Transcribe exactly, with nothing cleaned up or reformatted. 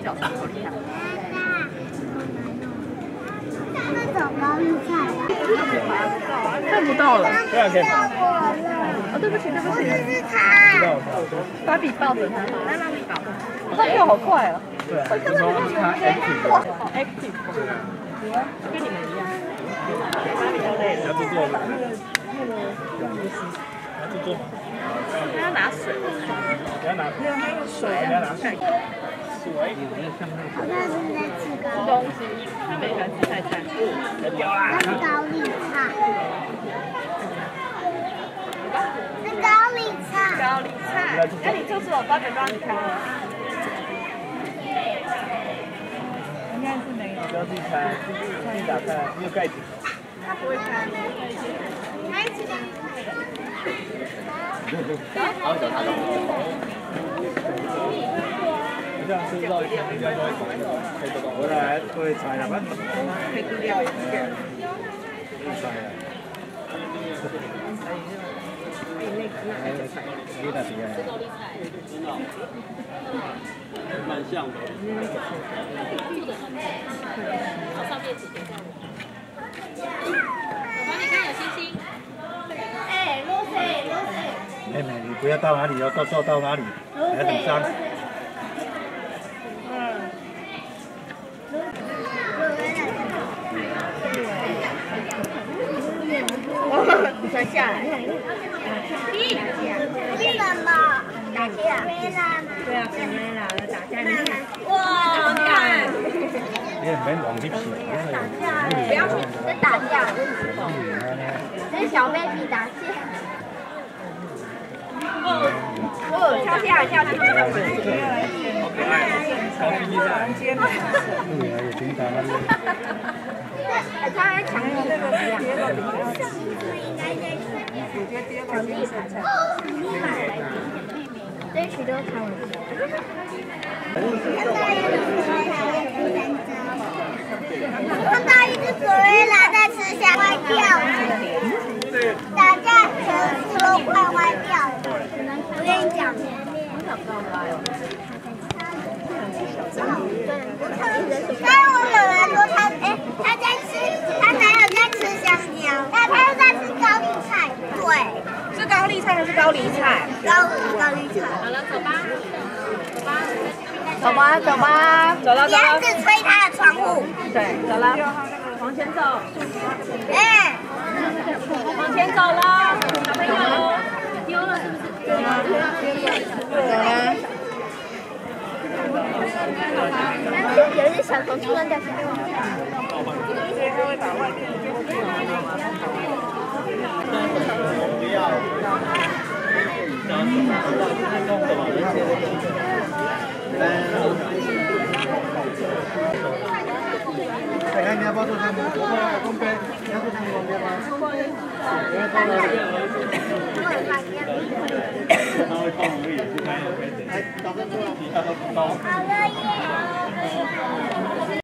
角色好厉害。 那种高丽菜看不到了。 这样可以吗？ 哦，对不起，对不起。 是它。 芭比抱着它，来芭比抱着它。它跳好快哦。 对啊，就说它 active。 好 active。跟你们一样。 要制作吗？要制作吗？ 他要拿水。 不要拿。 没有，他用水。 不要拿水。水。 好像是在吃吃高东西，你们喜欢吃菜菜？ 有啦。 那是高丽菜。是高丽菜。 高丽菜。那你做出我芭比帮你看。应该是没有。 不要自己开，自己打开，没有盖子。 他不会开。 开起来。 好，找他找。这样吃到一点，应该都会懂。可以懂。我来会猜了吧？ 可以料一下。 猜了。有点厉害。蛮像的。 好，上面指定在我。我帮你看有星星。 哎，Lucy，Lucy。 妹妹，你不要到哪里，要到到到哪里，还很脏。 你才下来。 为什么？打架？ 对啊，准备了，打架你看。 哇， 你看。 你也没往里撇。 不要去在打架。跟小 baby 打架。 哦，哦，跳下跳去，跳回去。 好可爱，高兴一下。对啊，有平台那边。 他还抢那个第二个名我觉得第二个名菜菜。 这一曲都看完了。看到一只gorilla看到一只 gorilla 在吃香歪掉，打架成都快歪掉了。我跟你讲，但是我妈妈说她，哎，她在吃，她男友在吃香蕉，那她又在吃高丽菜，对， 是高丽菜还是高丽菜？ 高高丽菜。 好了，走吧，走吧。 走吧，走吧，走了，走了。 不要自吹她的窗户。 对，走了，往前走。 哎， 往前走了，小朋友。 丢了是不是？ 对啊，走了。 有一只小虫突然掉下来。 他会把外面的丢掉。 不要。弄的嘛，哎，你要不要做汤姆？公杯，你要做汤姆公杯吗？不要汤姆。他会汤姆也是蛮有味的。哎，打分多少？其他都不高。 好了耶。